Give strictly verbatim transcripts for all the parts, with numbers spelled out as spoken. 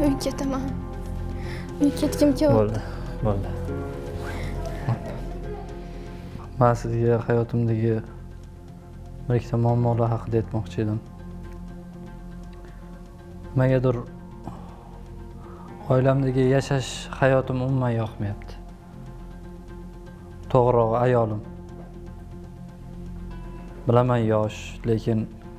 Uyga ketaman. Uyga ketgim kelyapti. Bo'ldi, bo'ldi. Men sizga hayotimdagi bir ikkita muammolar haqida aytmoqchi edim. Nimagadir oilamdagi yashash hayotim umuman yoqmayapti. To'g'rirog'i ayolim. Bilaman yosh, lekin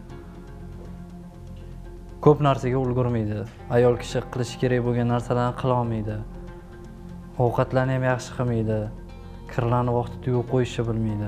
ko'p narsaga ulgurmaydi. Ayol kishi qilish kerak bo'lgan narsalarni qila olmaydi. Ovqatlarni ham yaxshi qilmaydi. Kirlarni vaqtida yuvib qo'yishni bilmaydi.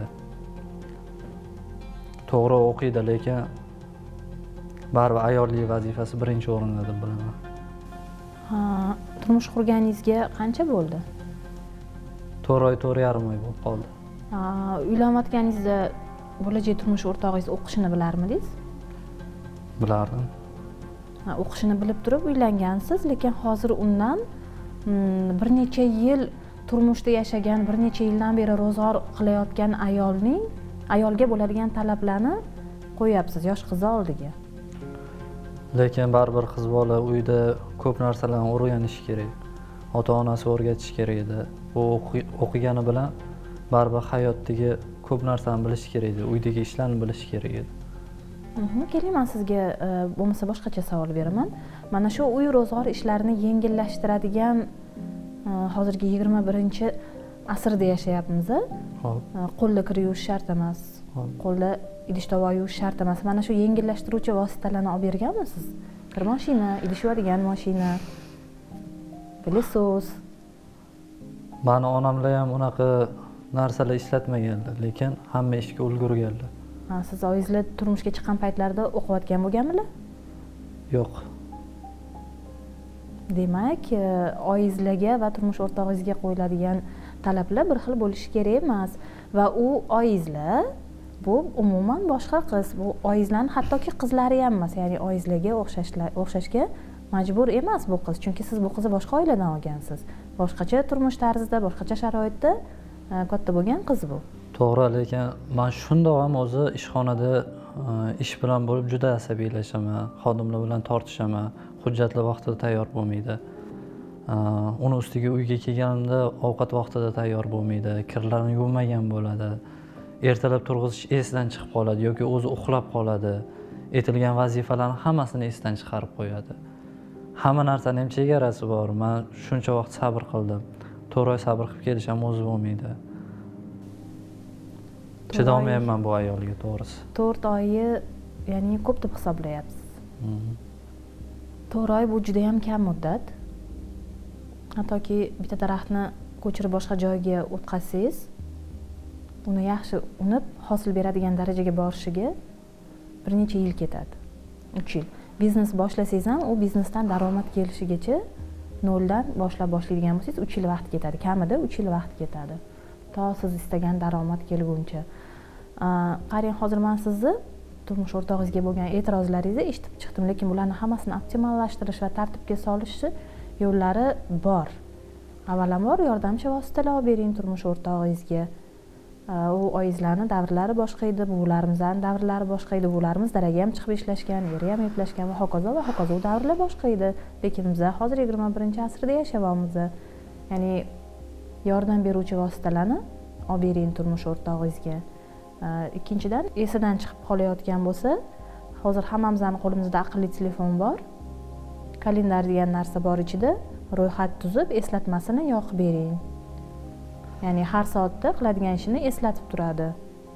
To'g'ri o'qiydi, lekin baribir ayollik vazifasi birinchi o'rinda deb bilaman. Ha, turmush qurganingizga qancha bo'ldi? to'rt oy, to'rt yarim oy bo'lib qoldi. Ha, uylanayotganingizda bo'lajak turmush o'rtog'ingiz o'qishini bilarmidingiz? Bilardim. Ha, o'qishini bilib turib uylangansiz, lekin hozir undan bir necha yil turmushda yashagan, bir necha yildan beri ro'zg'or qilayotgan ayolning ayolga bo'ladigan talablarni qo'yapsiz yosh qiz oldiga. Lekin baribir qiz bola uyda ko'p narsalarni o'rganishi kerak. Ota-onasi o'rgatish kerak edi. U o'qigani bilan baribir hayotdagi ko'p narsani bilish kerak edi. Uydagi ishlarni bilish kerak edi. Keling, men sizga bo'lmasa boshqacha savol beraman. Mana shu uy ro'zg'or ishlarini yengillashtiradigan hozirgi yigirma birinchi asrda yashayapmiz. Qo'lda kir yuvish shart emas. Qo'lda idish-tovoq yuvish shart emas. Mana shu yengillashtiruvchi vositalarni olib berganmisiz? Kir mashina, idish yuvadigan mashina, pilisos. Mani onamlar ham unaqa narsalar ishlatmaganlar, lekin hamma ishga ulgurganlar. Ha, siz oyingizlar turmushga chiqqan paytlarda o'qiyotgan bo'lganmilar? Yo'q. Demak, oyingizlarga va turmush o'rtog'ingizga qo'yiladigan talablar bir xil bo'lishi kerak emas va u oyingizlar bu umuman boshqa qiz. Bu oyingizlarning hattoki qizlari ham emas, ya'ni oyingizlarga o'xshashga majbur emas bu qiz, chunki siz bu qizni boshqa oiladan olgansiz. Boshqacha turmush tarzida, boshqacha sharoitda katta bo'lgan qiz bu. To'g'ri, lekin men shundoq ham o'zi ishxonada ish bilan bo'lib juda asabiylashaman, xodimlar bilan tortishaman, hujjatlar vaqtida tayyor bo'lmaydi. Uni ustiga uyga kelganimda ovqat vaqtida tayyor bo'lmaydi, kirlarni yuvmagan bo'ladi. Ertalab turg'izish esidan chiqib qoladi yoki o'zi uxlab qoladi. Aytilgan vazifalarni hammasini esdan chiqarib qo'yadi. Hamma narsaning ham chegarasi bor. Men shuncha vaqt sabr qildim. to'rt oy sabr qilib kelishim o'zi bo'lmaydi. Chidolmayman bu ayolga, to'g'risi. to'rt oyi, ya'ni ko'p deb hisoblayapsiz. to'rt oy bu juda ham kam muddat. Hattoki bitta daraxtni ko'chirib boshqa joyga o'tkazsangiz, uni yaxshi unib, hosil beradigan darajaga borishiga bir necha yil ketadi. uch yil. Biznes boshlasangiz ham, u biznesdan daromad kelishigacha noldan boshlab boshlaydigan bo'lsangiz, uch yil vaqt ketadi. Kamida uch yil vaqt ketadi. To siz istagan daromad kelguncha. Qarang, hozir men sizni turmush o'rtog'ingizga bo'lgan e'tirozlaringizni eshitib chiqdim, lekin bularni hammasini optimallashtirish va tartibga solish yo'llari bor. Avvalambor yordamchi vositalar olib bering turmush o'rtog'ingizga. U oyingizlarning davrlari boshqa edi, buvlarimizning davrlari boshqa edi. Bularimiz daraga ham chiqib ishlashgan, yeri ham eplashgan va hokazo va hokazo. U davrlar boshqa edi. Lekin biz hozir yigirma birinchi asrda yashayapmiz. Ya'ni yordam beruvchi vositalarni olib bering turmush o'rtog'ingizga. Ikkinchidan, esidan chiqib qolayotgan bo'lsa, hozir hammamizning qo'limizda aqlli telefon bor. Kalendar degan narsa bor ichida, ro'yxat tuzib, eslatmasini yoqib bering. Ya'ni har soatda qiladigan ishini eslatib turadi.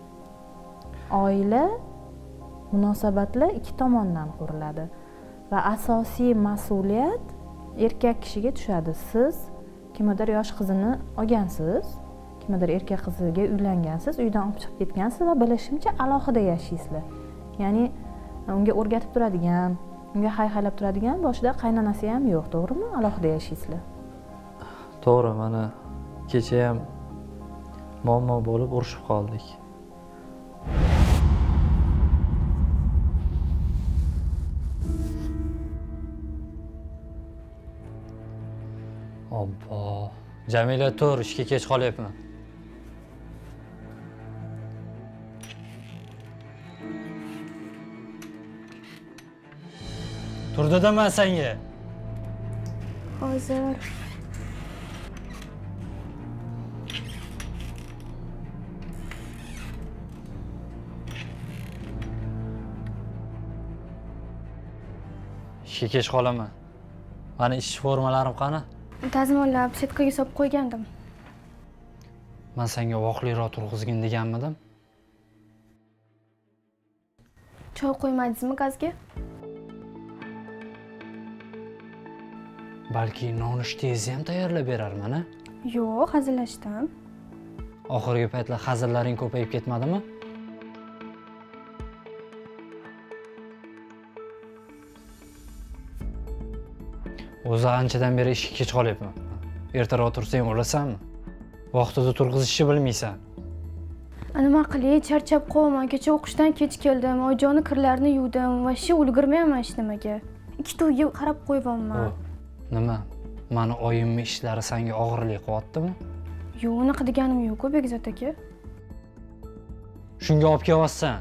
Oila munosabatlar ikki tomondan quriladi va asosiy mas'uliyat erkak kishiga tushadi. Siz kimdir yosh qizini olgansiz, kimdir erkak qiziga uylangansiz, uydan olib chiqib ketgansiz va bilishimcha alohida yashaysizlar. Ya'ni unga o'rgatib turadigan, unga hay-haylab turadigan boshida qaynonasi ham yo'q, to'g'rimi? Alohida yashaysizlar. To'g'ri, mana kecha ham muammo bo'lib urushib qoldik. Obbo, Jamila tur, ishga kech qolyapman. Tur dedim men senga. Hozir. Ishga kech qolaman. Mani ish formalarim qani? Dazmollab setkaga solib qo'ygandim. Men senga voqliroq turg'izgin deganmidim? Choy qo'ymadingizmi gazga? Balki nonushtangizni ham tayyorlab berarman, a? Yo'q, hazillashdim. Oxirgi paytlar hazillaring ko'payib ketmadimi? O'zi anchadan beri ishga kech qolyapman. Ertaroq tursang o'lasanmi? Vaqtida turg'izishni bilmaysan. Nima qilay, charchab qolman. Kecha o'qishdan kech keldim. Oyjonni kirlarini yuvdim va shu ulgurmayman hech nimaga. Ikkita uyga qarab qo'yibman. Nima? Mani oyimning ishlari senga og'irlik qilyaptimi? Yo'q, unaqa deganim yo'q-ku, Begzod aka. Shunga olib kelyapsan.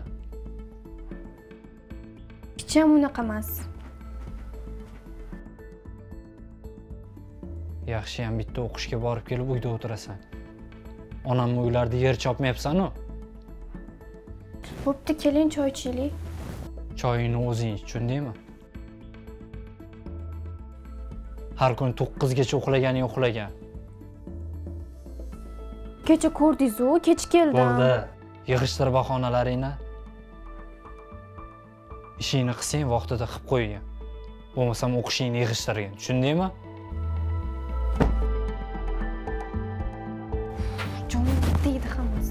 Hech ham unaqa emas. Yaxshi ham bitta o'qishga borib kelib uyda o'tirasan. Onamni uylarida yer chopmayapsan-ku. Bo'pti, keling choy ichaylik. Choyingni o'zing ich, tushundingmi? Har kun to'qqizgacha uxlaganing uxlagan. Kecha ko'rdingiz-ku, kech keldim. Bo'ldi. Yig'ishtir bahonalaringni. Ishingni qilsang vaqtida qilib qo'ygan. Bo'lmasam o'qishingni yig'ishtirgin, tushundingmi? Jonim deydi hammasi.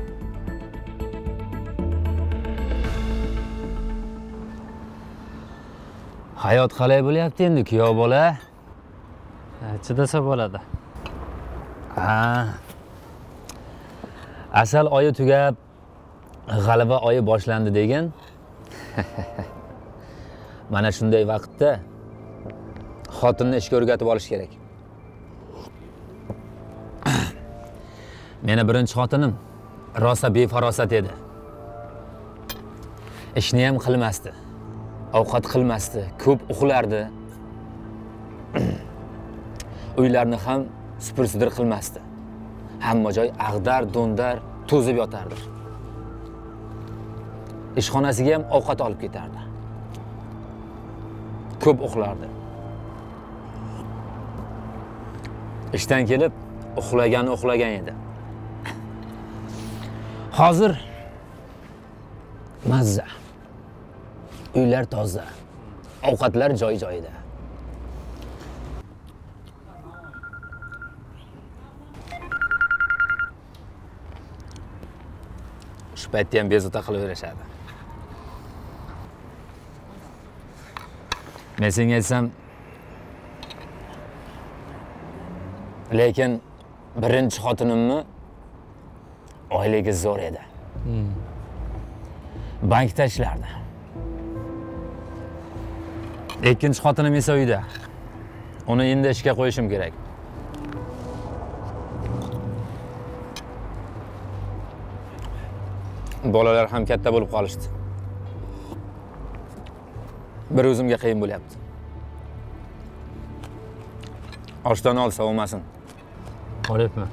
Hayot qalay bo'lyapti endi, kuyov bola? Chidasa bo'ladi. Ha. Asal oyi tugab, g'alaba oyi boshlandi degan. Mana shunday vaqtda xotinni ishga o'rgatib olish kerak. Meni birinchi xotinim rosa befarosat edi. Ishni ham qilmasdi. Ovqat qilmasdi, ko'p uxlardi. Uylarni ham supur-sidir qilmasdi. Hamma joy ag'dar, do'ndar, to'zib yotardi. Ishxonasiga ham ovqat olib ketardi. Ko'p uxlardi. Ishdan kelib uxlagan uxlagan edi. Hozir mazza. Uylar toza. Ovqatlar joy-joyida. Shu paytda ham bezovta qilaverishadi. Men senga aytsam, lekin birinchi xotinimni oyligi zo'r edi. Hmm. Bankda ishlardi. Ikkinchi xotinim esa uyda. Uni endi ishga qo'yishim kerak. Bolalar ham katta bo'lib qolishdi. Bir o'zimga qiyin bo'lyapti. Oshdan ol, sovumasin. Olyapman.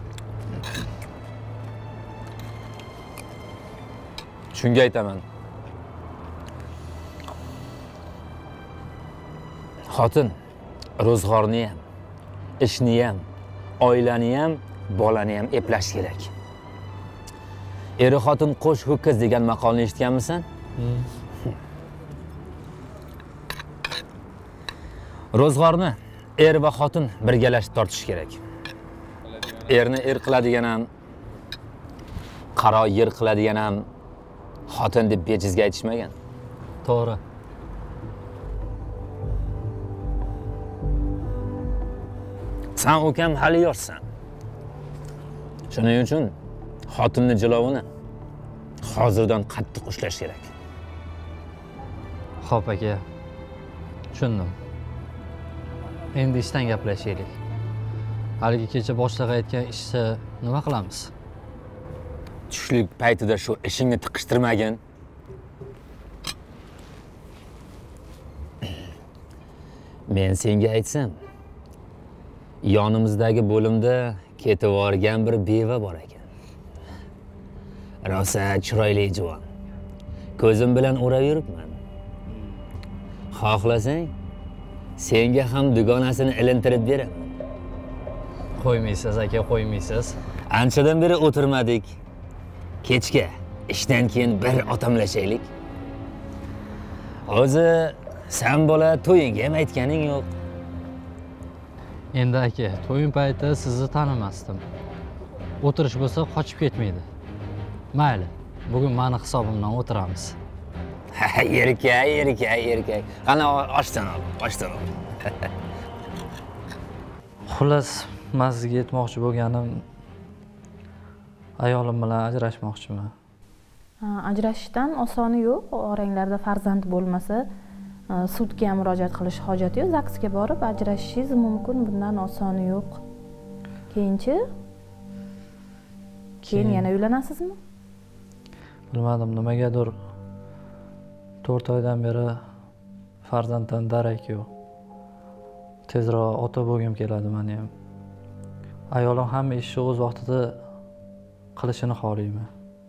Shunga aytaman. Xotin ro'zg'orni ham, ishni ham, oilani ham, bolani ham eplash kerak. Eri xotin qo'sh ho'kiz degan maqolni eshitganmisan? Hmm. Ro'zg'orni er va xotin birgalashib tortish kerak. Erni er qiladigan ham, qaro yer qiladigan ham xotin deb bejizga aytishmagan. To'g'ri. Sen ukam hali yoshsan. Shuning uchun xotinni jilovini hozirdan qattiq ushlash kerak. Xo'p aka. Tushundim. Endi ishdan gaplashaylik. Haligi kecha boshliq aytgan ishni nima qilamiz? Tushlik paytida shu ishingni tiqishtirmagin. Men senga aytsam, Yonimizdagi bo'limda ketib yuborgan bir beva bor ekan. Rosa chiroyli juvon. Ko'zim bilan o'rab yuribman. Xohlasang, senga ham dugonasini ilintirib beraman. Qo'ymaysiz aka, qo'ymaysiz. Anchadan beri o'tirmadik. Kechga ishdan keyin bir otamlashaylik. O'zi sen bola to'yingga ham aytganing yo'q. Endi aka, to'yin payti sizni tanimasdim. O'tirish bo'lsa qochib ketmaydi. Mayli, bugun meni hisobimdan o'tiramiz. Erkak, erkak, erkak. Qani oshdan ol, oshdan ol. Xullas, men sizga aytmoqchi bo'lganim, ayolim bilan ajrashmoqchiman. Ajrashishdan osoni yo'q. Oranglarda farzand bo'lmasa, sudga ham murojaat qilish hojati yo'q. zagsga borib ajrashishingiz mumkin. Bundan osoni yo'q. Keyinchi? Keyin yana uylanasizmi? Bilmadim, nimagadir to'rt oydan beri farzanddan darak yo'q. Tezroq ota bo'lgim keladi meni ham. Ayolim hamma ishni o'z vaqtida qilishini xohlayman.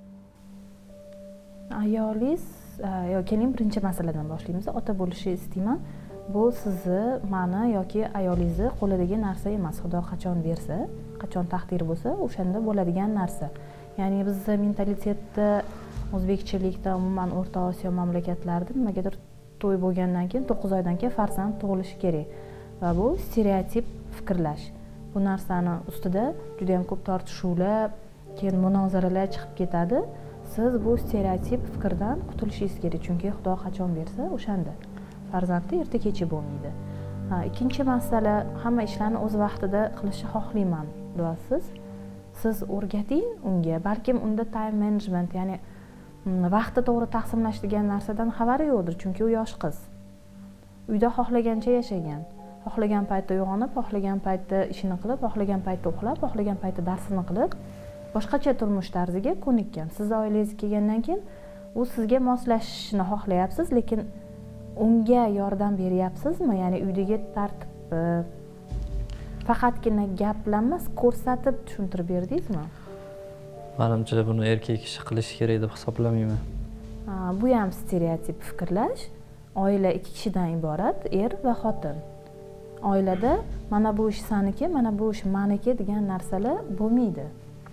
Ayolingiz, yo keling birinchi masaladan boshlaymiz. Ota bo'lishni istayman. Bu sizni, meni yoki ayolingizni qo'lidagi narsa emas. Xudo qachon bersa, qachon taqdir bo'lsa, o'shanda bo'ladigan narsa. Ya'ni bizning mentalitetda, o'zbekchilikda, umuman O'rta Osiyo mamlakatlarida nimagadir to'y bo'lgandan keyin to'qqiz oydan keyin farzand tug'ilishi kerak. Va bu stereotip fikrlash. Bu narsani ustida juda ham ko'p tortishuvlar, keyin munozaralar chiqib ketadi. Siz bu stereotip fikrdan qutulishingiz kerak, chunki Xudo qachon bersa, o'shanda. Farzandni erta kechi bo'lmaydi. Ha, ikkinchi masala, hamma ishlarni o'z vaqtida qilishni xohlayman, deyapsiz. Siz o'rgating unga, balkim unda time management, ya'ni vaqtni to'g'ri taqsimlash degan narsadan xabari yo'qdir, chunki u yosh qiz. Uyda xohlagancha yashagan. Xohlagan paytda uyg'onib, xohlagan paytda ishini qilib, xohlagan paytda uxlab, xohlagan paytda darsini qilib, boshqacha turmush tarziga ko'nikkan. Siz oilangiz kelgandan keyin u sizga moslashishni xohlayapsiz, lekin unga yordam beryapsizmi? Ya'ni uydagi tartibni faqatgina gap bilan emas, ko'rsatib tushuntirib berdingizmi? Menimcha buni erkak kishi qilishi kerak deb hisoblamayman. Bu ham stereotip fikrlash. Oila ikki kishidan iborat, er va xotin. Oilada mana bu ish saniki, mana bu ish meniki degan narsalar bo'lmaydi.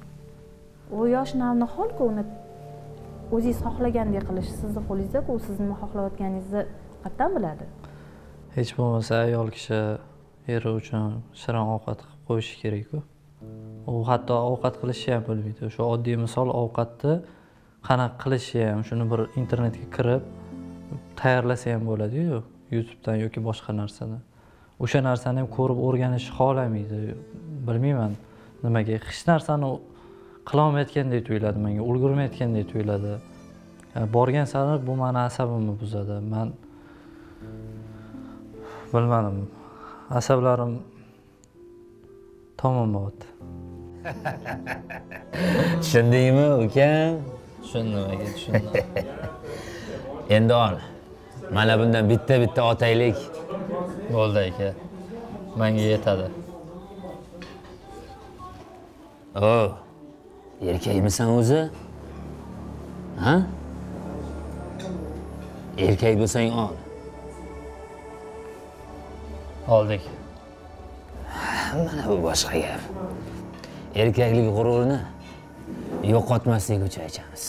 U yosh navnihol-ku uni o'zingiz xohlagandek qilish sizni qo'lingizda-ku, siz nima xohlayotganingizni qatdan biladi. Hech bo'lmasa ayol kishi eri uchun shirin ovqat qilib qo'yishi kerak-ku. U hatto ovqat qilishni ham bilmaydi. Shu oddiy misol, ovqatni qanaqa qilishi ham, shuni bir internetga kirib tayyorlasa ham bo'ladi-yu, YouTubedan yoki boshqa narsadan. O'sha narsani ham ko'rib o'rganishni xohlamaydi. Bilmayman nimaga. Hech narsani qila olmayotgandek tuyuladi menga, ulgurmayotgandek tuyuladi. Borgan sari bu meni asabimni buzadi. Men bilmadim. Asablarim tamom bo'ldi. Tushundingmi, ukam? Tushundim aka, tushundim. Endi ol. Mana bundan bitta-bitta otaylik. Bo'ldi aka. Menga yetadi. O, erkakmisan o'zi? Ha? Erkak bo'lsang ol. Oldik. Mana bu boshqa gap. Erkaklik g'ururini yo'qotmaslik uchun aytamiz.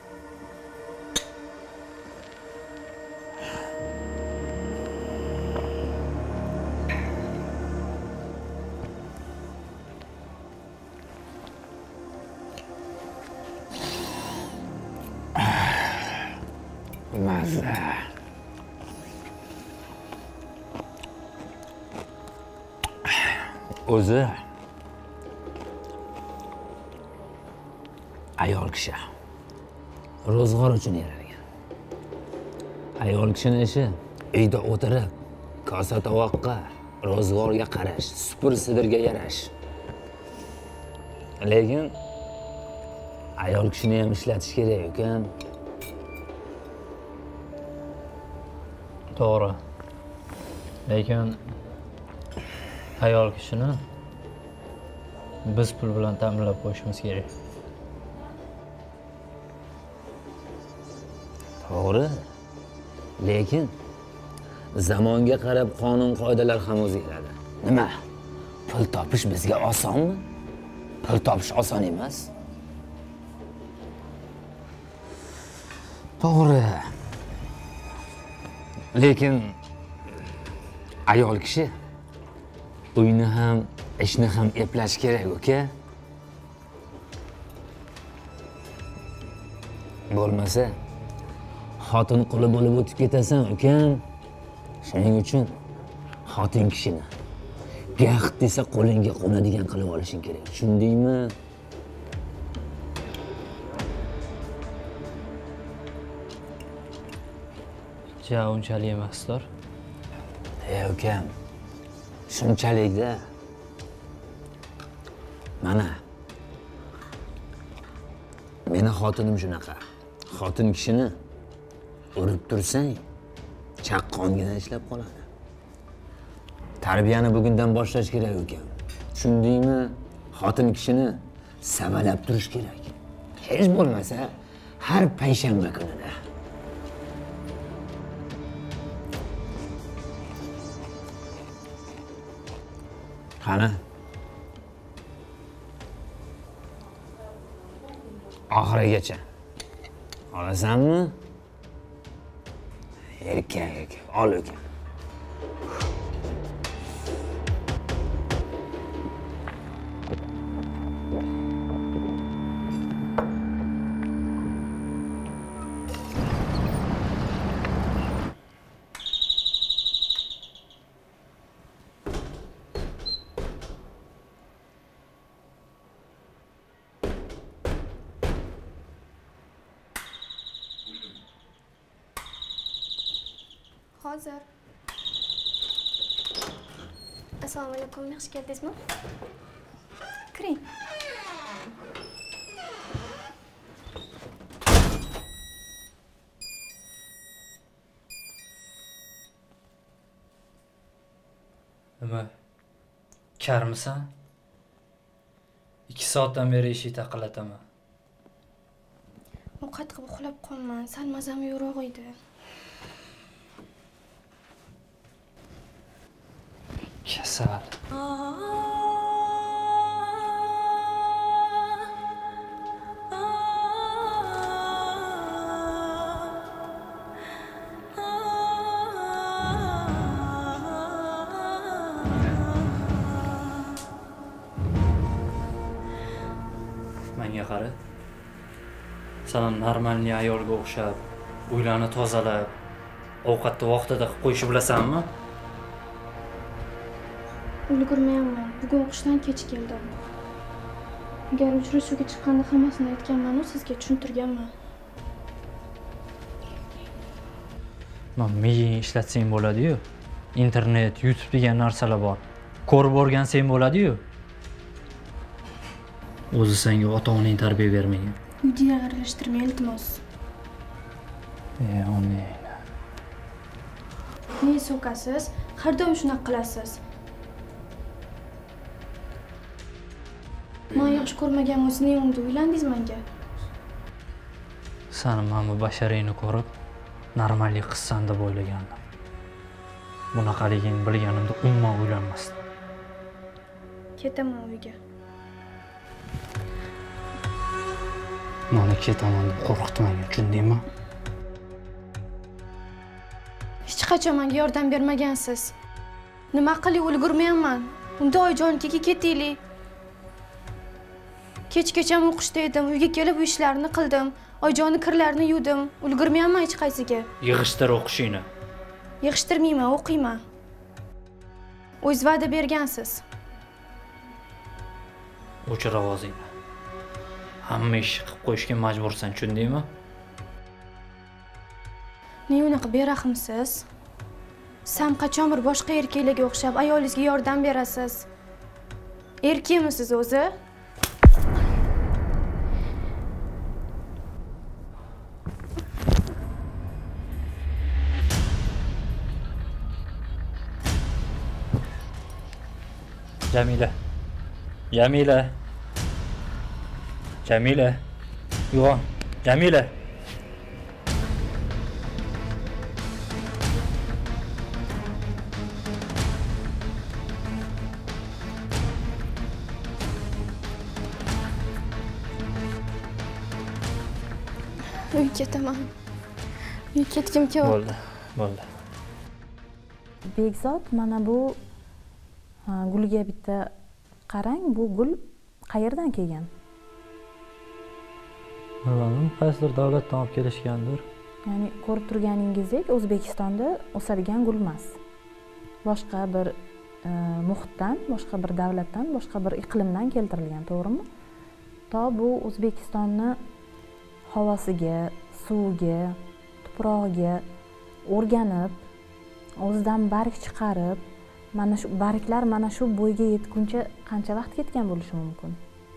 Mazza. O'zi ayol kishi ro'zg'or uchun yaralgan. Ayol kishining ishi uyda o'tirib, kosa tovoqqa, ro'zg'orga qarash, supur sidirga yarash. Lekin ayol kishini ham ishlatish kerak ekan. To'g'ri. Lekin ayol kishini biz pul bilan ta'minlab qo'yishimiz kerak. To'g'ri. Lekin zamonga qarab qonun qoidalar ham o'zgaradi. Nima? Pul topish bizga osonmi? Pul topish oson emas. To'g'ri. Lekin ayol kishi uyni ham, ishni ham eplash kerak, uka. Bo'lmasa xotin quli bo'lib o'tib ketasan, ukam. Shuning uchun xotin kishini gaxt desa qo'lingga qo'nadigan qilib olishing kerak. Tushundingmi? Ja, unchalik emaslar. Ey ukam, shunchalik-da. Mana meni xotinim shunaqa. Xotin kishini urib tursang, chaqqongina ishlab qoladi. Tarbiyani bugundan boshlash kerak ukam. Tushundingmi? Xotin kishini savalab turish kerak. Hech bo'lmasa har payshanba kunida. Qani? Oxirigacha. Olasanmi? Erkak, ol ukam. Hozir. Assalomu alaykum, yaxshi keldingizmi? Kiring. Nima? Karmisan? ikki soatdan beri eshik taqillataman. Ovqat qilib uxlab qolman, sal mazam yo'roq edi. Kasal. Menga qara. San normalniy ayolga o'xshab, uylarni tozalab, ovqatni vaqtida qilib qo'yishni bilasanmi? Ulgurmayapman. Bugun o'qishdan kech keldim. Agar uchrashuvga chiqqanda hammasini aytganman-u, sizga tushuntirganman. Men miying ishlatsang bo'ladi-yu. Internet, YouTube degan narsalar bor. Ko'rib o'rgansang bo'ladi-yu. O'zi senga ota-onang tarbiya bermagan. Uyda aralashtirmang, iltimos. E, onang. Ne so'kasiz? Har doim shunaqa qilasiz. Men yaxshi ko'rmagan o'zini unda uylandingiz menga. Seni men bu basharangni ko'rib, normallik qilsan deb o'ylagandim. Bunaqaligingni bilganimda umuman uylanmasdim. Ketaman uyga. Meni ketaman deb qo'rqitmagan, tushundingmi? Hech qachon menga yordam bermagansiz. Nima qilib ulgurmayapman? Unda oyijonnikiga ketaylik. Kechgacha o'qishda edim, uyga kelib uy ishlarini qildim. Oyjonni kirlarini yuvdim. Ulgurmayapman hech qaysiga. Yig'ishtir o'qishingni. Yig'ishtirmayman, o'qiyman. O'z va'da bergansiz. O'chir ovozingni. Hamma ishni qilib qo'yishga majbursan, tushundingmi? Ne unaqa berahmsiz? Sam qachon bir boshqa erkaklarga o'xshab ayolingizga yordam berasiz? Erkakmisiz o'zi? Jamila, Jamila. Jamila. Uyg'on. Jamila. Uyga ketaman. Uyga ketgim kelyapti. Bo'ldi. Bo'ldi. Bekzod, mana bu ha, gulga bitta qarang, bu gul qayerdan kelgan? Bilmadim, qaysidir davlatdan olib kelishgandir. Ya'ni ko'rib turganingizdek, O'zbekistonda o'sadigan gul emas. Boshqa bir e, muhitdan, boshqa bir davlatdan, boshqa bir iqlimdan keltirilgan, to'g'rimi? To bu O'zbekistonni havosiga, suviga, tuprog'iga o'rganib, o'zidan barg chiqarib, mana shu barglar mana shu bo'yga yetguncha qancha vaqt ketgan bo'lishi mumkin?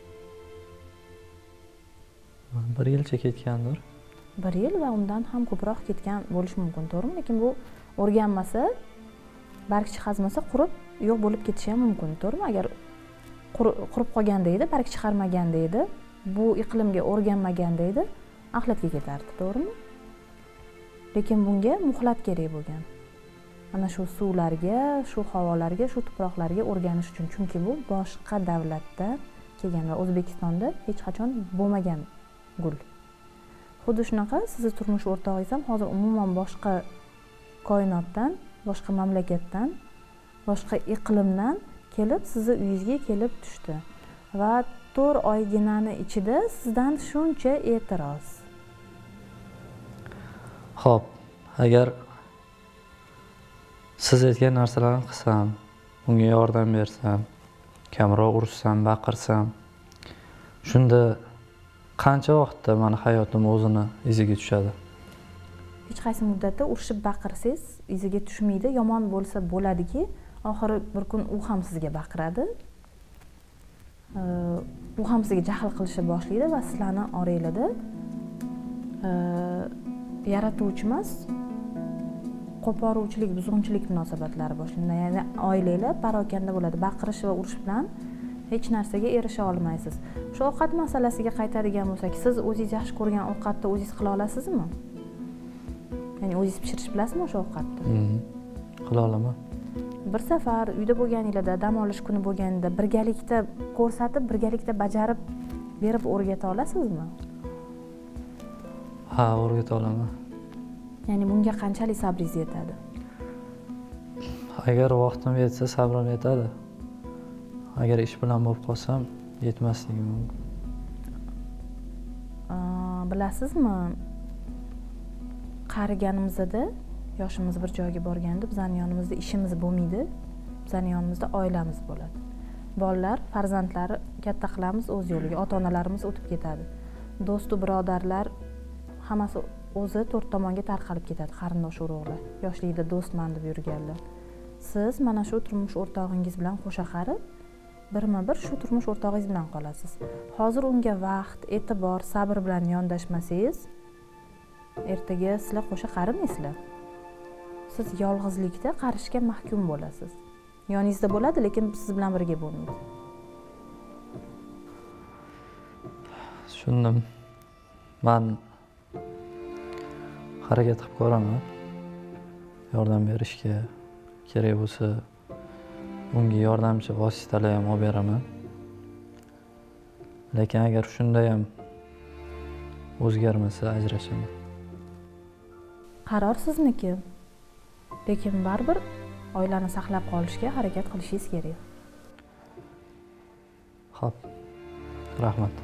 Bir yilcha ketgandir. Bir yil va undan ham ko'proq ketgan bo'lishi mumkin, to'g'rimi? Lekin bu o'rganmasa, barg chiqazmasa qurib yo'q bo'lib ketishi ham mumkin, to'g'rimi? Agar qurib qolganda edi, barg chiqarmaganda edi, bu iqlimga o'rganmaganda edi, axlatga ketardi, to'g'rimi? Lekin bunga muhlat kerak bo'lgan. Ana shu suvlarga, shu havolarga, shu tuproqlarga o'rganish uchun, chunki bu boshqa davlatda kelgan va O'zbekistonda hech qachon bo'lmagan gul. Xuddi shunaqa sizni turmush o'rtog'ingiz ham hozir umuman boshqa koinotdan, boshqa mamlakatdan, boshqa iqlimdan kelib sizni uyingizga kelib tushdi va to'rt oyginani ichida sizdan shuncha e'tiroz. Xo'p, agar siz aytgan narsalarni qilsam, unga yordam bersam, kamroq urishsam, baqirsam, shunda qancha vaqtda mani hayotim o'zini iziga tushadi? Hech qaysi muddatda urishib baqirsangiz, iziga tushmaydi. Yomon bo'lsa bo'ladiki, oxiri bir kun u ham sizga baqiradi. U ham sizga jahl qilishni boshlaydi va sizlarni oranglarda yaratuvchi emas, qo'poruvchilik, buzg'unchilik munosabatlari boshlanadi. Ya'ni oilalar parokanda bo'ladi. Baqirish va urish bilan hech narsaga erisha olmaysiz. Shu ovqat masalasiga qaytadigan bo'lsak, siz o'zingiz yaxshi ko'rgan ovqatni o'zingiz qila olasizmi? Ya'ni o'zingiz pishirish bilasizmi o'sha ovqatni? Qila olaman. Bir safar uyda bo'lganingizda, dam olish kuni bo'lganida birgalikda ko'rsatib, birgalikda bajarib berib o'rgata olasizmi? Ha, o'rgata olaman. Ya'ni bunga qanchalik sabringiz yetadi? Agar vaqtim yetsa, sabrim yetadi. Agar ish bilan bo'lib qolsam, yetmasligi mumkin. Bilasizmi, qariganimizda, yoshimiz bir joyga borganda, bizning yonimizda ishimiz bo'lmaydi, bizning yonimizda oilamiz bo'ladi. Bolalar, farzandlari katta qilamiz o'z yo'liga, ota-onalarimiz o'tib ketadi. Do'stu birodarlar hammasi o'zi to'rt tomonga tarqalib ketadi, qarindosh urug'lar. Yoshligida do'stman deb yurganlar. Siz mana shu turmush o'rtog'ingiz bilan qo'sha qarib, birma-bir shu turmush o'rtog'ingiz bilan qolasiz. Hozir unga vaqt, e'tibor, sabr bilan yondashmasangiz, ertaga sizlar qo'sha qarimaysizlar. Siz yolg'izlikda qarishga mahkum bo'lasiz. Yoningizda bo'ladi, lekin siz bilan birga bo'lmaydi. Tushundim. Men harakat qilib ko'raman. Yordam berishga kerak bo'lsa, unga yordamchi vositalar ham olib beraman. Lekin agar shunda ham o'zgarmasa, ajrashaman. Qaror sizniki. Lekin baribir oilani saqlab qolishga harakat qilishingiz kerak. Xo'p. Rahmat.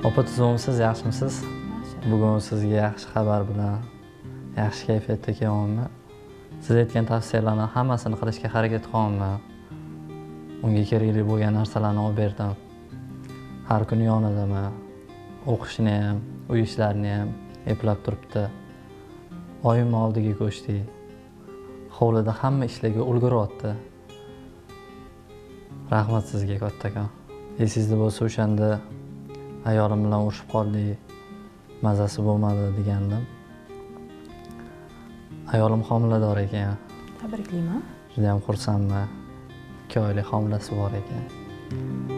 Opa tuzumsiz, yaxshimisiz? Yaxshi. Bugun sizga yaxshi xabar bilan, yaxshi kayfiyatda kelyapman. Siz aytgan tavsiyalarni hammasini qilishga harakat qilyapman. Unga kerakli bo'lgan narsalarni olib berdim. Har kuni yonidaman. O'qishni ham, uy ishlarini ham eplab turibdi. Oyim oldiga ko'chdik. Hovlida hamma ishlarga ulguryapti. Rahmat sizga kattakon. Esingizda bo'lsa o'shanda ayolim bilan urushib qoldik. Mazasi bo'lmadi degandim. Ayolim homilador ekan. Tabriklayman. Juda ham xursandman. ikki oylik homilasi bor ekan.